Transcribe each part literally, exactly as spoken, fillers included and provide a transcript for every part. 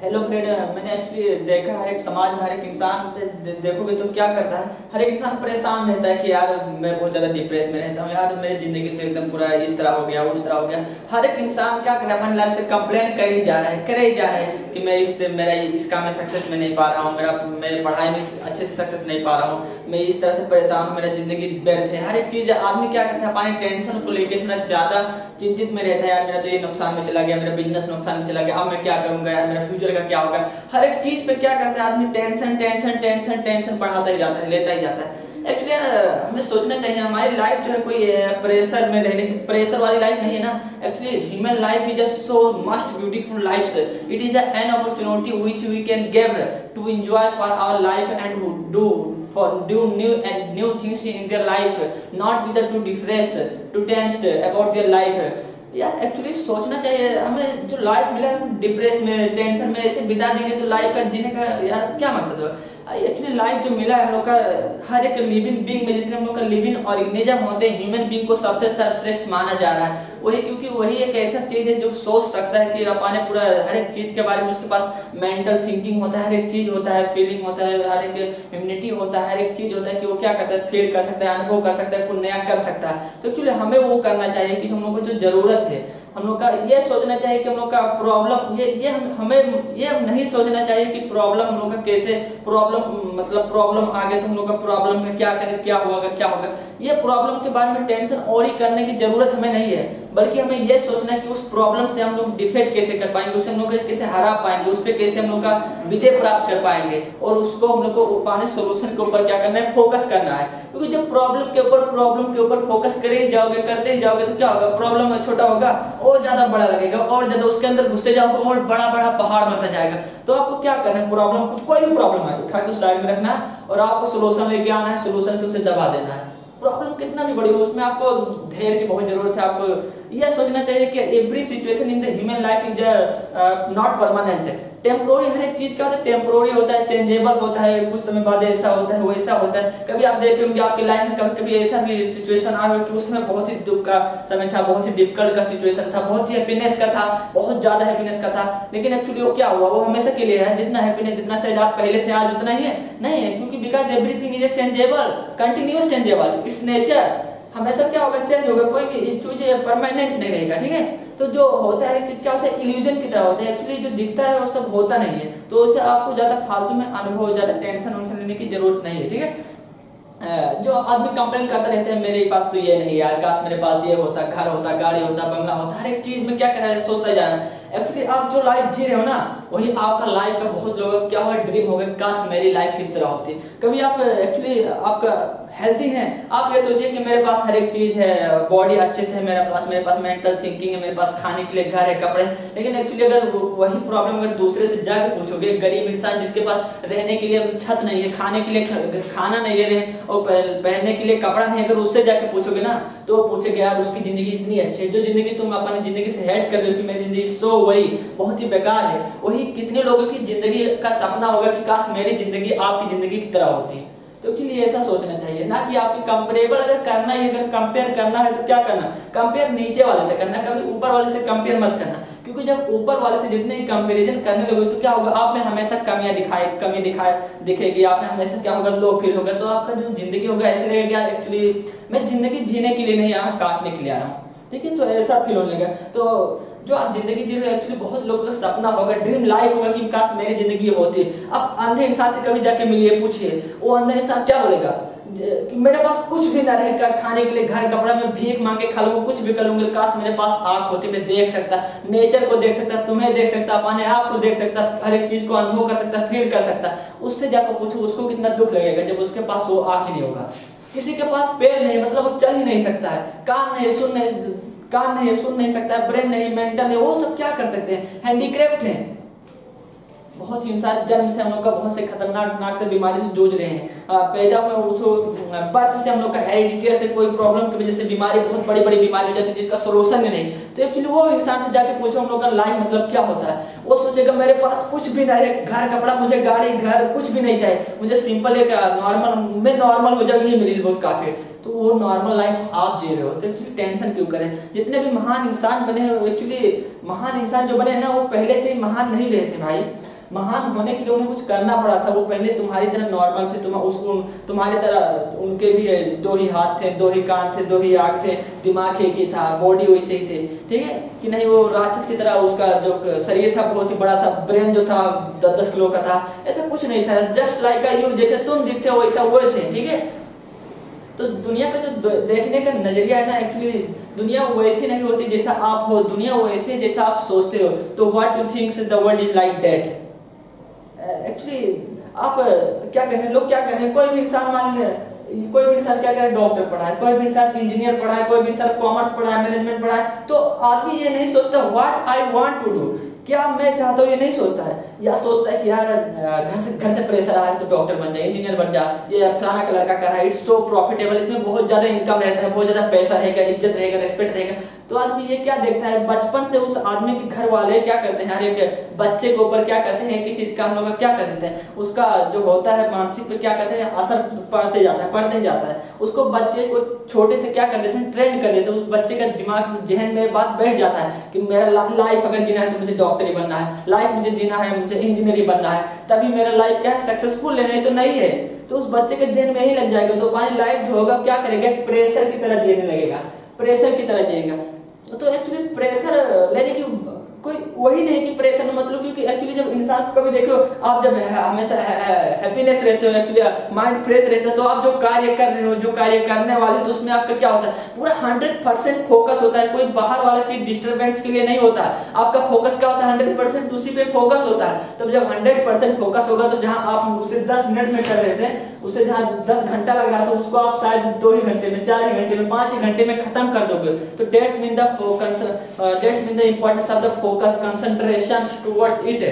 Hello friend, मैंने actually देखा है एक समाज में हर एक इंसान पे दे, देखोगे तो क्या करता है। हर एक इंसान परेशान रहता है कि यार मैं बहुत ज़्यादा डिप्रेस में रहता हूँ, यार मेरी ज़िंदगी तो एकदम पूरा इस तरह हो गया उस तरह हो गया। हर एक इंसान क्या कर रहा है, अपनी लाइफ से कंप्लेन कर ही जा रहा है कर ही जा रहा है कि मैं इस मेरा इस काम में सक्सेस में नहीं पा रहा हूँ, मेरा मैं पढ़ाई में अच्छे से सक्सेस नहीं पा रहा हूँ, मैं इस तरह से परेशान हूँ, मेरा ज़िंदगी व्यर्थ है। हर एक चीज़ आदमी क्या करता है, अपनी टेंशन को लेकर इतना ज़्यादा चिंतित में रहता है, यार मेरा तो ये नुकसान में चला गया, मेरा बिजनेस नुकसान में चला गया, अब मैं क्या करूँगा, यार मेरा फ्यूचर का क्या होगा। हर एक चीज पे क्या करता है आदमी, टेंशन टेंशन टेंशन टेंशन बढ़ाता ही जाता है, लेता ही जाता है। एक्चुअली हमें सोचना चाहिए हमारी लाइफ जो है कोई प्रेशर में रहने की प्रेशर वाली लाइफ नहीं है ना। Actually human life is a so must beautiful life, it is an opportunity which we can give to enjoy for our life and do for do new and new things in their life, not with the to depress to tense about their life। यार actually सोचना चाहिए हमें, जो life मिला है depress में tension में ऐसे बिता देंगे तो लाइफ का जीने का यार क्या मकसद होगा। एक्चुअली लाइफ जो मिला है हम लोग का, हर एक लिविंग बीइंग में जितने हम लोग का लिविंग ऑर्गेनिज्म होते हैं, ह्यूमन बीइंग को सबसे सर्वश्रेष्ठ माना जा रहा है वही, क्योंकि वही एक ऐसा चीज है जो सोच सकता है कि अपने पूरा हर एक चीज के बारे में उसके पास मेंटल थिंकिंग होता है, हर एक चीज होता है, फीलिंग होता है, हर एक इम्यूनिटी होता है, हर एक चीज होता है कि वो क्या करता है, फील कर सकता है, अनुभव कर सकता है, कुछ नया कर सकता है। तो एक्चुअली हमें वो करना चाहिए कि हम लोग को जो जरूरत है, हम लोग का ये सोचना चाहिए कि हम लोग का प्रॉब्लम ये ये हमें ये नहीं सोचना चाहिए कि प्रॉब्लम हम लोग का कैसे प्रॉब्लम मतलब प्रॉब्लम आ गया तो हम लोग का प्रॉब्लम में क्या करें, क्या होगा क्या होगा। ये प्रॉब्लम के बारे में टेंशन और ही करने की जरूरत हमें नहीं है, बल्कि हमें ये सोचना है कि उस प्रॉब्लम से हम लोग डिफेक्ट कैसे कर पाएंगे, उससे हम लोग कैसे हरा पाएंगे, उस पर कैसे हम लोग का विजय प्राप्त कर पाएंगे, और उसको हम लोग को पाने सोल्यूशन के ऊपर क्या करना है, फोकस करना है। क्योंकि जब प्रॉब्लम के ऊपर प्रॉब्लम के ऊपर फोकस करे ही जाओगे करते ही जाओगे तो क्या होगा, प्रॉब्लम छोटा होगा और ज्यादा बड़ा लगेगा, और ज्यादा उसके अंदर घुसते जाओगे और बड़ा बड़ा पहाड़ बनता जाएगा। तो आपको क्या करना है, प्रॉब्लम कुछ कोई भी प्रॉब्लम है उठा के साइड में रखना है और आपको सोल्यूशन लेके आना है, सोल्यूशन से उसे दबा देना है। प्रॉब्लम कितना भी बड़ी हो उसमें आपको धैर्य की बहुत जरूरत है। आपको यह सोचना चाहिए कि every situation in the human life is not permanent, temporary. हर एक चीज का होता है टेम्पोररी होता है, चेंजेबल होता है, कुछ समय बाद ऐसा होता है वैसा होता है। कभी आप देखे होंगे आपकी लाइफ में कभी कभी ऐसा भी सिचुएशन आया कि उस समय बहुत ही दुख का समय था, बहुत ही डिफिकल्ट का सिचुएशन था, बहुत ही हैप्पीनेस का था, बहुत ज्यादा हैप्पीनेस का था, लेकिन एक्चुअली वो क्या हुआ, वो हमेशा के लिए है। जितना हैप्पीनेस जितना सैड आप पहले थे आज उतना ही है नहीं है, क्योंकि because everything is changeable, continuous changeable, it's nature. हमेशा क्या होगा, चेंज होगा, कोई भी चीज परमानेंट नहीं रहेगा, ठीक है। तो जो होता है एक चीज क्या होता है, इल्यूजन की तरह होता है, एक्चुअली जो दिखता है वो सब होता नहीं है। तो उससे आपको ज्यादा फालतू में अनुभव, ज्यादा टेंशन वेंशन लेने की जरूरत नहीं है, ठीक है। जो आदमी कंप्लेन करता रहते हैं मेरे पास तो ये नहीं यार, काश मेरे पास ये होता, घर होता, गाड़ी होता, बंगला होता, हर एक चीज में क्या कर रहा है, सोचता जा रहा है। एक्चुअली आप जो लाइफ जी रहे हो ना, वही आपका लाइफ का बहुत लोगों का क्या होगा, ड्रीम होगा, काश मेरी लाइफ इस तरह होती। कभी आप एक्चुअली आपका हेल्थी हैं, आप ये सोचिए कि मेरे पास हर एक चीज है, बॉडी अच्छे से है मेरे पास, मेरे पास मेंटल थिंकिंग है, मेरे पास खाने के लिए घर है, कपड़े, लेकिन एक्चुअली अगर वही प्रॉब्लम अगर दूसरे से जाके पूछोगे, गरीब इंसान जिसके पास रहने के लिए छत नहीं है, खाने के लिए खाना नहीं है और पहनने के लिए कपड़ा नहीं है, अगर उससे जाके पूछोगे ना तो पूछेगे यार उसकी जिंदगी इतनी अच्छी है, जो जिंदगी तुम अपनी जिंदगी से हेट कर रहे हो कि मेरी जिंदगी सो वही बहुत ही बेकार है। वही कितने लोगों की जिंदगी का सपना होगा कि काश मेरी जिंदगी आपकी जिंदगी की तरह होती। तो एक्चुअली ऐसा सोचना चाहिए ना कि आपकी कंपेरेबल अगर करना है, अगर कंपेयर करना है तो क्या करना, कंपेयर नीचे वाले से करना, कभी ऊपर वाले से कंपेयर मत करना। क्योंकि जब ऊपर वाले से जितने ही कंपैरिजन करने लगोगे तो क्या होगा, आप में हमेशा कमियां दिखाए कमी दिखाए दिखेगी, आप में हमेशा क्या होगा, लो फील होगा। तो आपका जो जिंदगी होगा ऐसे लगेगा एक्चुअली मैं जिंदगी जीने के लिए नहीं आया हूँ, काटने के लिए आया हूँ, ठीक है। तो ऐसा फील होने लगा। तो जो आप जिंदगी जी रहे हो एक्चुअली बहुत लोगों का सपना होगा, ड्रीम लाइफ होगा कि काश मेरी जिंदगी होती। अब अंधे इंसान से कभी जाके मिलिए, पूछिए, वो अंधे इंसान क्या बोलेगा कि मेरे पास कुछ भी ना रहेगा, खाने के लिए घर कपड़ा, मैं भीख मांगे खा लूंगा, कुछ भी कर लूंगा, काश मेरे पास आंख होती, मैं देख सकता, नेचर को देख सकता, तुम्हें देख सकता, अपने आप को देख सकता, हर एक चीज को अनुभव कर सकता, फील कर सकता। उससे जाकर पूछो उसको कितना दुख लगेगा जब उसके पास वो आंख ही नहीं होगा। किसी के पास पैर नहीं, मतलब वो चल ही नहीं सकता है, कान नहीं, सुन नहीं कान नहीं सुन नहीं सकता, ब्रेन नहीं, मेंटल है, वो सब क्या कर सकते हैं, हैंडीक्राफ्ट हैं। बहुत ही इंसान जन्म से हम लोग का बहुत से खतरनाक नाक से बीमारी से जूझ रहे हैं, पैदा में उसको बर्थ से हम लोग का हेरिडिटी से कोई प्रॉब्लम की वजह से बीमारी, बहुत बड़ी बड़ी बीमारी हो जाती है जिसका सोल्यूशन ही नहीं। तो एक्चुअली वो इंसान से जाके पूछो हम लोग का लाइफ मतलब क्या होता है, वो सोचेगा मेरे पास कुछ भी नहीं है, घर कपड़ा, मुझे गाड़ी घर कुछ भी नहीं चाहिए, मुझे सिंपल एक नॉर्मल, मैं नॉर्मल हो जाऊँ ये मेरे लिए बहुत काफी है। तो वो नॉर्मल लाइफ आप जी रहे हो, तो एक्चुअली टेंशन क्यों करें। जितने भी महान इंसान बने हैं एक्चुअली महान इंसान जो बने हैं ना वो पहले से ही महान नहीं रहे थे भाई। महान होने के लिए उन्हें कुछ करना पड़ा था। वो पहले तुम्हारी तरह नॉर्मल थे, तुम उसको तुम्हारी तरह उनके भी दो ही हाथ थे, दो ही कान थे, दो ही आँख थे, दिमाग एक ही था, बॉडी वैसे ही थे, ठीक है कि नहीं। वो राक्षस की तरह उसका जो शरीर था बहुत ही बड़ा था, ब्रेन जो था दस दस किलो का था, ऐसा कुछ नहीं था। जस्ट लाइक यू, जैसे तुम दिखते हो वैसा वो थे, ठीक है। तो दुनिया का जो देखने का नजरिया है ना, एक्चुअली दुनिया वैसी नहीं होती जैसा आप हो, दुनिया वैसी है जैसा आप सोचते हो। तो what you thinks the world is like that. Actually आप क्या करें, लोग क्या करें, कोई भी इंसान मान लें, कोई भी इंसान क्या करे, डॉक्टर पढ़ा है, कोई भी इंसान इंजीनियर पढ़ा है, कोई भी इंसान कॉमर्स पढ़ा है, मैनेजमेंट पढ़ा है, तो आदमी ये नहीं सोचता what I want to do, क्या मैं चाहता हूँ, ये नहीं सोचता है। या सोचता है कि यार घर से घर से प्रेशर आ रहा है तो डॉक्टर बन जाए, इंजीनियर बन जा, ये फलाना का लड़का कर रहा है, इट्स सो प्रॉफिटेबल, इसमें बहुत ज्यादा इनकम रहता है, बहुत ज्यादा पैसा रहेगा, इज्जत रहेगा, रेस्पेक्ट रहेगा। तो आदमी ये क्या देखता है, बचपन से उस आदमी के घर वाले क्या करते हैं, हर एक बच्चे के ऊपर क्या करते हैं, एक चीज का हम लोग क्या कर देते हैं, उसका जो होता है मानसिक पे क्या करते हैं, असर पड़ते जाता है, पड़ते जाता है। उसको बच्चे को छोटे से क्या कर देते हैं, ट्रेंड कर देते हैं, उस बच्चे का दिमाग जहन में बात बैठ जाता है कि मेरा लाइफ अगर जीना है तो मुझे डॉक्टर ही बनना है, लाइफ मुझे जीना है मुझे इंजीनियर ही बनना है, तभी मेरा लाइफ क्या है सक्सेसफुल है, नहीं तो नहीं है। तो उस बच्चे के जहन में ही लग जाएगा, तो हमारी लाइफ जो होगा क्या करेगा, प्रेशर की तरह जीने लगेगा, प्रेशर की तरह जिएगा। तो एक्चुअली प्रेशर लेने की कोई वही नहीं कि प्रेशर में मतलब, क्योंकि एक्चुअली जब इंसान को कभी देखो, आप जब हमेशा हैप्पीनेस रहते हो, एक्चुअली माइंड फ्रेश रहता है, तो आप जो कार्य कर रहे हो, जो कार्य करने वाले हो, तो उसमें आपका क्या होता है, पूरा हंड्रेड परसेंट फोकस होता है, कोई बाहर वाला चीज डिस्टर्बेंस के लिए नहीं होता है। आपका फोकस क्या होता है, हंड्रेड परसेंट उसी पे फोकस होता है। तब जब हंड्रेड परसेंट फोकस होगा तो जहां आप उसे दस मिनट में कर रहे थे, उसे जहां दस घंटा लग रहा था, उसको आप शायद दो ही घंटे में, चार ही घंटे में, पांच ही घंटे में खत्म कर दोगे। तो that's mean the focus, that's mean the importance of the focus, concentration towards it.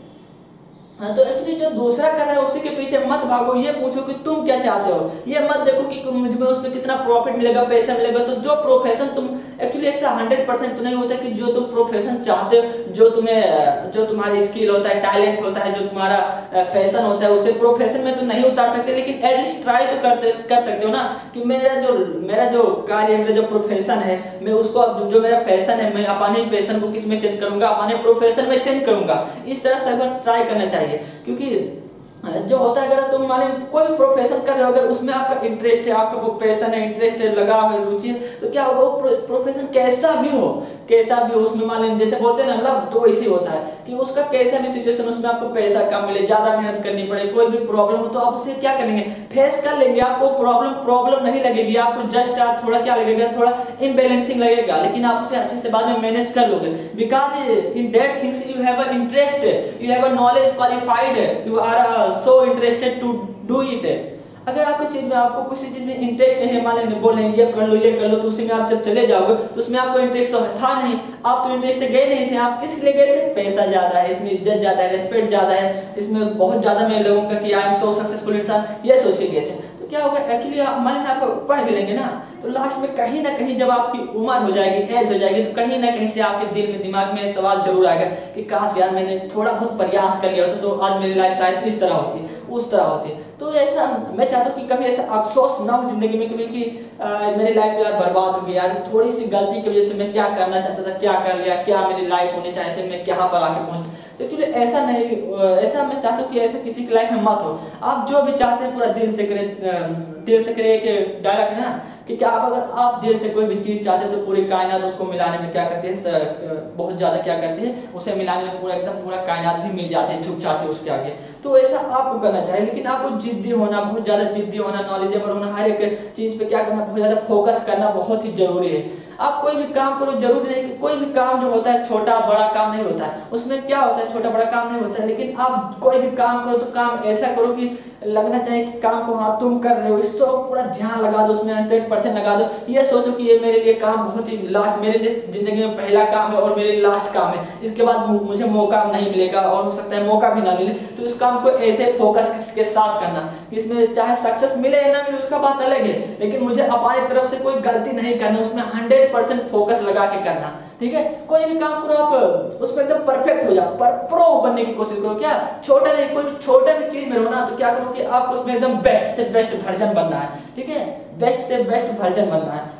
हाँ, तो एक्चुअली जो दूसरा कर रहा है उसी के पीछे मत भागो, ये पूछो कि तुम क्या चाहते हो, ये मत देखो कि मुझे उसमें कितना प्रॉफिट मिलेगा, पैसा मिलेगा। तो जो प्रोफेशन तुम एक्चुअली ऐसा हंड्रेड परसेंट तो नहीं होता कि जो तुम प्रोफेशन चाहते हो, जो तुम्हें जो तुम्हारी स्किल होता है, टैलेंट होता है, जो तुम्हारा फैशन होता है, उसे प्रोफेशन में तो नहीं उतार सकते, लेकिन एटलीस्ट ट्राई तो करते कर सकते हो ना कि मेरा जो मेरा जो कार्य, मेरा जो प्रोफेशन है, मैं उसको जो मेरा पैशन है, मैं अपने पैशन को किस में चेंज करूंगा, अपने प्रोफेशन में चेंज करूंगा। इस तरह से ट्राई करना चाहिए, क्योंकि जो होता है, अगर तुम मान कोई भी प्रोफेशन कर रहे हो, अगर उसमें आपका इंटरेस्ट है, आपका वो पैशन है, इंटरेस्ट है, लगाव है, रुचि है, तो क्या होगा, वो प्रोफेशन कैसा भी हो, कैसा भी हो, उसमें मान लीजिए जैसे बोलते हैं ना लव, तो वैसे होता है कि उसका कैसा भी सिचुएशन, उसमें आपको पैसा कम मिले, ज्यादा मेहनत करनी पड़े, कोई भी प्रॉब्लम हो तो आप उसे क्या करेंगे, फेस कर लेंगे। आपको प्रॉब्लम प्रॉब्लम नहीं लगेगी, आपको जस्ट थोड़ा क्या लगेगा, थोड़ा इम्बैलेंसिंग लगेगा, लेकिन आप उसे अच्छे से बाद में मैनेज कर लोगे। Because in that things you have a interest, you have a knowledge, qualified, you are so interested to do it. अगर आपकी चीज में, आपको किसी चीज में इंटरेस्ट नहीं है, मान लेंगे बोल रहे हैं ये कर लो, ये कर लो, तो उसी में आप जब चले जाओगे तो उसमें आपको इंटरेस्ट तो था नहीं, आप तो इंटरेस्ट गए नहीं थे, आप किस लिए गए थे, पैसा ज्यादा है, इसमें इज्जत ज्यादा है, रेस्पेक्ट ज्यादा है, इसमें बहुत ज्यादा मैं लोगों का कि आई एम सो सक्सेसफुल इंसान, ये सोच के गए थे। तो क्या होगा, एक्चुअली मान लेना आप पढ़ भी लेंगे ना, तो लास्ट में कहीं ना कहीं जब आपकी उम्र हो जाएगी, एज हो जाएगी, तो कहीं ना कहीं से आपके दिल में, दिमाग में सवाल जरूर आएगा कि काश यार मैंने थोड़ा बहुत प्रयास कर लिया होता तो आज मेरी लाइफ शायद इस तरह होती, उस तरह होती। तो ऐसा मैं चाहता हूँ कि कभी ऐसा अफसोस ना हो जिंदगी में कभी कि आ, मेरी लाइफ तो यार बर्बाद हो गई यार, थोड़ी सी गलती की वजह से मैं क्या करना चाहता था क्या कर लिया, क्या मेरी लाइफ होनी चाहिए थी, मैं कहाँ पर आके पहुंच गया। तो एक्चुअली ऐसा नहीं, ऐसा मैं चाहता हूँ कि ऐसा किसी की लाइफ में मत हो। आप जो भी चाहते हैं पूरा दिल से करें, दिल से करें। एक डायलॉग है ना कि क्या आप अगर आप दिल से कोई भी चीज चाहते हैं तो पूरी कायनात उसको मिलाने में क्या करती है, बहुत ज्यादा क्या करती है, उसे मिलाने में पूरा एकदम पूरा कायनात भी मिल जाते हैं, झुक जाते हैं उसके आगे। तो ऐसा आपको करना चाहिए, लेकिन आपको जिद्दी होना, बहुत ज्यादा जिद्दी होना, नॉलेजेबल होना, हर एक चीज पे क्या करना, बहुत ज्यादा फोकस करना बहुत ही जरूरी है। आप कोई भी काम करो, जरूरी नहीं कि कोई भी काम जो होता है छोटा बड़ा काम नहीं होता है, उसमें क्या होता है छोटा बड़ा काम नहीं होता है, लेकिन आप कोई भी काम करो तो काम ऐसा करो कि लगना चाहिए कि काम को हाँ तुम कर रहे हो, इसको पूरा ध्यान लगा दो, उसमें हंड्रेड परसेंट लगा दो। ये सोचो कि ये मेरे लिए काम बहुत ही लास्ट, मेरे लिए जिंदगी में पहला काम है और मेरे लिए लास्ट काम है, इसके बाद मुझे मौका नहीं मिलेगा और हो सकता है मौका भी ना मिले। तो इस काम को ऐसे फोकस के साथ करना, इसमें चाहे सक्सेस मिले या ना मिले उसका बात अलग है, लेकिन मुझे अपनी तरफ से कोई गलती नहीं करना, उसमें हंड्रेड परसेंट फोकस लगा के करना। ठीक है, कोई भी काम करो आप उसमें एकदम परफेक्ट हो जाओ, पर प्रो बनने की कोशिश करो। क्या छोटा नहीं, कोई छोटा भी चीज में रहो ना तो क्या करो कि आपको उसमें एकदम बेस्ट से बेस्ट वर्जन बनना है। ठीक है, बेस्ट से बेस्ट वर्जन बनना है।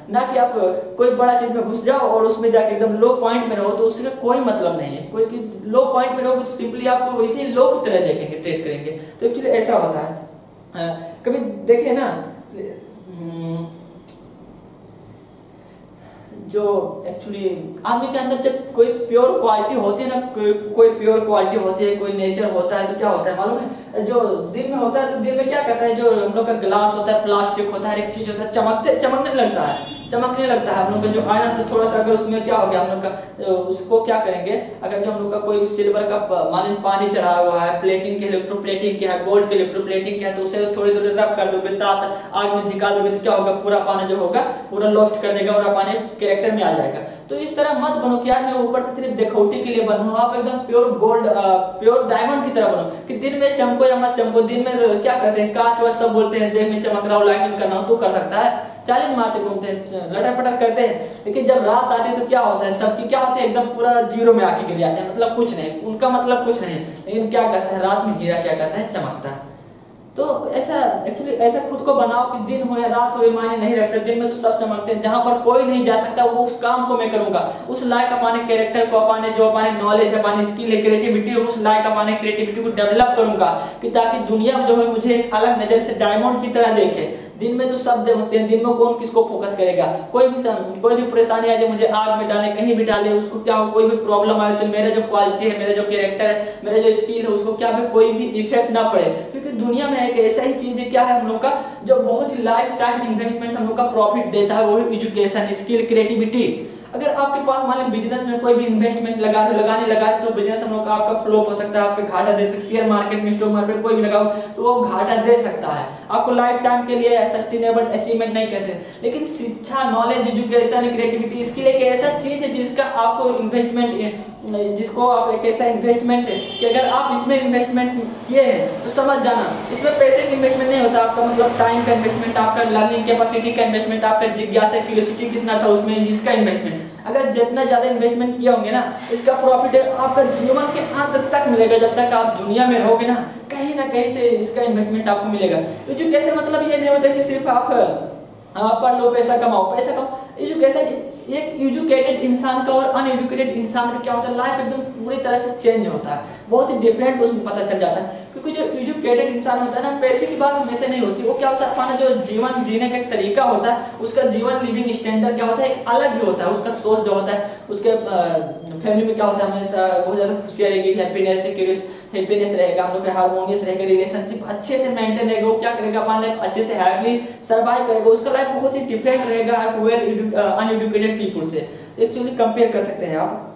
ना कि आप कोई बड़ा चीज में घुस जाओ और उसमें जाके एकदम लो पॉइंट में रहो, तो उसका कोई मतलब नहीं है। कोई लो पॉइंट में रहोगे तो सिंपली आपको वैसे लो की तरह देखेंगे, ट्रीट करेंगे। तो एक्चुअली ऐसा होता है। आ, कभी देखिए ना, जो एक्चुअली आदमी के अंदर जब कोई प्योर क्वालिटी होती है ना, कोई कोई प्योर क्वालिटी होती है, कोई नेचर होता है, तो क्या होता है मालूम है? जो दिन में होता है तो दिन में क्या करता है, जो हम लोग का ग्लास होता है, प्लास्टिक होता है, हर एक चीज होता है, चमकते चमकने लगता है, चमकने लगता है। हम लोग का जो आयना, तो थोड़ा सा अगर उसमें क्या हो गया हम लोग का, उसको क्या करेंगे, अगर जो हम लोग का कोई भी सिल्वर का मान लीजिए पानी चढ़ा हुआ है, प्लेटिंग के इलेक्ट्रोप्लेटिंग क्या है, गोल्ड के इलेक्ट्रोप्लेटिंग क्या है, तो उसे थोड़ी थोड़ी रब कर दोगे, तात आग में झिका दोगे, तो क्या होगा, पूरा पानी जो होगा पूरा लॉस्ट कर देगा और पानी कैरेक्टर में आ जाएगा। तो इस तरह मत बनो कि यार मैं ऊपर से सिर्फ दिखौटी के लिए बनो, आप एकदम प्योर गोल्ड, प्योर डायमंड की तरह बनो कि दिन में चमको या मत चमको। दिन में क्या करते हैं, कांच वाच सब बोलते हैं, देख में चमक रहा हो, लाइटिंग करना हो तो कर सकता है, चैलेंज मारते घूमते हैं, लटर पटर करते हैं। लेकिन जब रात आती है तो क्या होता है, सबकी क्या होती है, एकदम पूरा जीरो में आके गिर जाते हैं, मतलब कुछ नहीं, उनका मतलब कुछ नहीं। लेकिन क्या करता है, रात में हीरा क्या करता है, चमकता है। तो ऐसा एक्चुअली ऐसा खुद को बनाओ कि दिन हो या रात हो ये मायने नहीं रखता, दिन में तो सब चमकते हैं, जहां पर कोई नहीं जा सकता वो उस काम को मैं करूंगा, उस लायक अपने कैरेक्टर को, अपने जो अपने नॉलेज है, अपनी स्किल है, क्रिएटिविटी है, उस लायक अपने क्रिएटिविटी को डेवलप करूंगा कि ताकि दुनिया जो है मुझे एक अलग नजर से डायमंड की तरह देखे। दिन में तो सब देखते हैं, दिन में कौन किसको फोकस करेगा, कोई भी कोई भी परेशानी आ जाए, मुझे आग में डाले, कहीं भी डाले, उसको क्या हो, कोई भी प्रॉब्लम आए तो मेरा जो क्वालिटी है, मेरा जो कैरेक्टर है, मेरा जो स्किल है, उसको क्या भी कोई भी इफेक्ट ना पड़े। क्योंकि दुनिया में एक ऐसा ही चीज है, क्या है हम लोग का, जो बहुत ही लाइफ टाइम इन्वेस्टमेंट हम लोग का प्रॉफिट देता है, वो है एजुकेशन, स्किल, क्रिएटिविटी। अगर आपके पास मान लीजिए बिजनेस में कोई भी इन्वेस्टमेंट लगा लगाने लगा तो बिजनेस हम लोग का आपका फ्लॉप हो सकता है, आप पे घाटा दे सकते, शेयर मार्केट में, स्टॉक मार्केट कोई भी लगाओ तो वो घाटा दे सकता है, आपको लाइफ टाइम के लिए सस्टेनेबल अचीवमेंट नहीं कहते। लेकिन शिक्षा, नॉलेज, एजुकेशन, क्रिएटिविटी, स्किल एक ऐसा चीज है जिसका आपको इन्वेस्टमेंट, जिसको आप एक ऐसा इन्वेस्टमेंट है कि अगर आप इसमें इन्वेस्टमेंट किए हैं तो समझ जाना, इसमें पैसे का इन्वेस्टमेंट नहीं होता, आपका मतलब टाइम का इन्वेस्टमेंट, आपका लर्निंग कैपेसिटी का इन्वेस्टमेंट, आपका जिज्ञासा, क्यूरियोसिटी कितना था उसमें, जिसका इन्वेस्टमेंट, अगर जितना ज्यादा इन्वेस्टमेंट किया होंगे ना, इसका प्रॉफिट आपका जीवन के अंत तक मिलेगा। जब तक आप दुनिया में रहोगे ना, कहीं ना कहीं से इसका इन्वेस्टमेंट आपको मिलेगा। एजुकेशन मतलब ये नहीं होता कि सिर्फ आप पढ़ लो, पैसा कमाओ, पैसा कमाओ। एजुकेशन एक एजुकेटेड इंसान का और अनएजुकेटेड इंसान का क्या होता है, लाइफ एकदम पूरी तरह से चेंज होता है, बहुत ही डिफरेंट उसमें पता चल जाता है। क्योंकि जो एजुकेटेड इंसान होता है ना, पैसे की बात हमेशा नहीं होती, वो क्या होता है, अपना जो जीवन जीने का एक तरीका होता है, उसका जीवन लिविंग स्टैंडर्ड क्या होता है, एक अलग ही होता है, उसका सोच जो होता है, उसके फैमिली में क्या होता है, हमेशा बहुत ज्यादा खुशियाँ रहेगी, हैप्पीनेस हैप्पीनेस रहेगा, हम लोग का हार्मोनियस रहेगा, रिलेशनशिप अच्छे से मेंटेन रहेगा, वो क्या करेगा, अपना लाइफ अच्छे से हैप्पीली सर्वाइव करेगा, उसका लाइफ बहुत ही डिफरेंट रहेगा वेल अनएजुकेटेड पीपल से। एक्चुअली कंपेयर कर सकते हैं आप।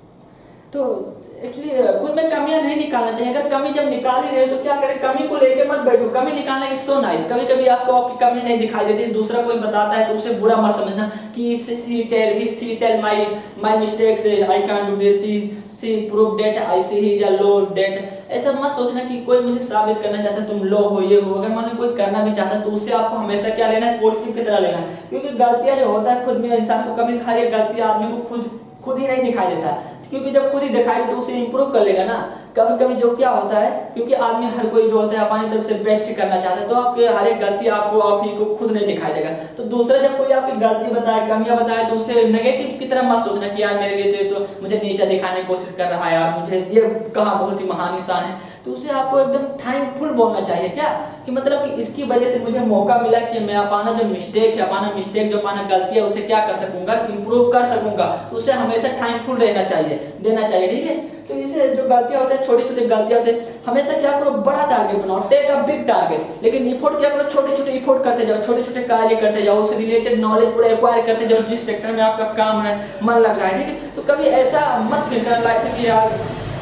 तो एक्चुअली खुद में कमियां नहीं निकालना चाहिए, अगर कमी जब निकाल ही रहे तो क्या करें, कमी को लेके मत बैठो, कमी निकालना इट्स सो नाइस। कभी कभी आपको आपकी कमी नहीं दिखाई देती, दूसरा कोई बताता है तो उसे बुरा मत समझना कि see tell he see tell my my mistakes, I can't do this, see see prove that I see he is a low that. ऐसा मत सोचना कि कोई मुझे साबित करना चाहता है तुम लो हो, ये हो। अगर मान कोई करना भी चाहता है तो उससे आपको हमेशा क्या लेना है, पॉजिटिव की तरह लेना है। क्योंकि गलतियां जो होता है खुद में इंसान को, कभी हर एक गलती आदमी को खुद खुद ही नहीं दिखाई देता, क्योंकि जब खुद ही दिखाई तो उसे इंप्रूव कर लेगा ना। कभी कभी जो क्या होता है, क्योंकि आदमी हर कोई जो होता है अपनी तरफ से बेस्ट करना चाहता है, तो आपके हर एक गलती आपको आप ही को खुद नहीं दिखाई देगा। तो दूसरा जब कोई आपकी गलती बताए, कमियां बताए, तो उसे नेगेटिव की तरह मत सोचना कि यार मेरे लिए तो, तो मुझे नीचा दिखाने की कोशिश कर रहा है, यार मुझे ये कहा बहुत ही महान इंसान है। तो उसे आपको एकदम थैंकफुल बोलना चाहिए, क्या कि मतलब कि इसकी वजह से मुझे मौका मिला कि मैं अपना जो मिस्टेक है, अपना मिस्टेक जो अपना गलती है, उसे क्या कर सकूंगा, इंप्रूव कर सकूंगा। तो उसे हमेशा थैंकफुल रहना चाहिए, देना चाहिए, ठीक है। तो इसे जो गलतियां होती है, छोटी छोटी गलतियां होती है, हमेशा क्या करो, बड़ा टारगेट बनाओ, टेक अ बिग टारगेट। लेकिन इफोर्ट क्या करो, छोटे छोटे इफोर्ट करते जाओ, छोटे छोटे कार्य करते जाओ, उससे रिलेटेड नॉलेज पूरा एक्वायर करते जाओ, जिस सेक्टर में आपका काम है, मन लग रहा है, ठीक है। तो कभी ऐसा मत फील करना लाइफ में कि यार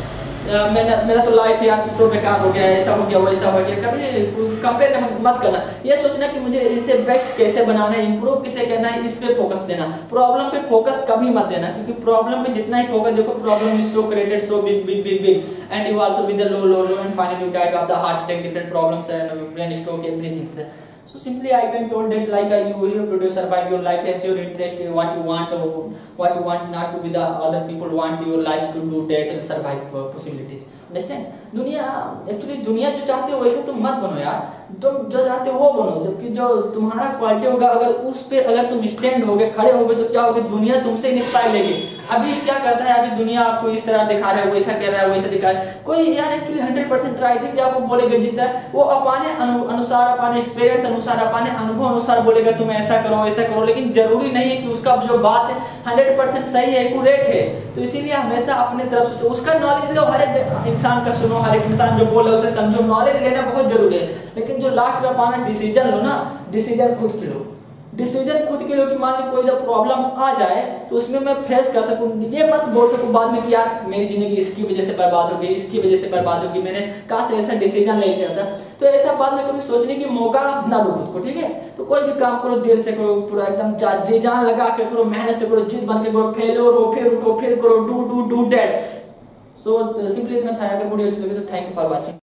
मैंने मेरा तो लाइफ यार सो बेकार हो गया, ऐसा हो गया, वैसा हो गया। कभी कंपेयर मत करना, ये सोचना कि मुझे इसे बेस्ट कैसे बनाना है, इंप्रूव किसे करना है, इस पे फोकस देना। प्रॉब्लम पे फोकस कभी मत देना, क्योंकि प्रॉब्लम पे जितना ही फोकस, देखो problem is so created so big big big big and you also with the low low low and finally you died of the heart attack, different problems and brain stroke, everything. So simply I can told that like uh, you you have to survive your life as your interest, what you want, or what you want, not to be the other people want your life to do that and survive uh, possibilities. Understand. दुनिया actually दुनिया जो चाहती हो वैसे तुम मत बनो यार, तुम जो चाहते हो वो बनो, जबकि जो तुम्हारा क्वालिटी होगा अगर उस पे अगर तुम स्टैंड होगे, खड़े होगे, तो क्या होगा, दुनिया तुमसे इंस्पायर लेगी। अभी क्या करता है, अभी दुनिया आपको इस तरह दिखा रहा है, वैसा कर रहा है, वैसा दिखा रहा है, कोई यार एक्चुअली हंड्रेड परसेंट राइट है कि आपको बोलेगा जिस तरह वो अपने अनु, अनुसार अपने एक्सपीरियंस अनुसार अपने अनुभव अनुसार बोलेगा तुम ऐसा करो ऐसा करो, लेकिन जरूरी नहीं है कि उसका जो बात है हंड्रेड परसेंट सही है, एक्यूरेट है। तो इसीलिए हमेशा अपने तरफ से उसका नॉलेज लो, हर एक इंसान का सुनो, हर एक इंसान जो बोल रहा है उसे समझो, नॉलेज लेना बहुत जरूरी है। लेकिन जो लास्ट में अपना डिसीजन लो ना, डिसीजन खुद के लो, डिसीजन खुद के लो कि मान ली कोई जब प्रॉब्लम आ जाए तो उसमें मैं फेस कर सकूं, ये मत बोल सकूं बाद में कि यार मेरी जिंदगी इसकी वजह से बर्बाद होगी, इसकी वजह से बर्बाद होगी, मैंने कहाँ से ऐसा डिसीजन ले लिया था। तो ऐसा बाद में कभी सोचने की मौका ना दो खुद को, ठीक है। तो कोई भी काम करो दिल से करो, पूरा एकदम जी जान लगा के करो, मेहनत से करो, जिद बन के करो, फेलो रो फिर उठो फिर करो, do do do that. So simply इतना था। अगर वीडियो अच्छी लगे तो थैंक यू फॉर वॉचिंग।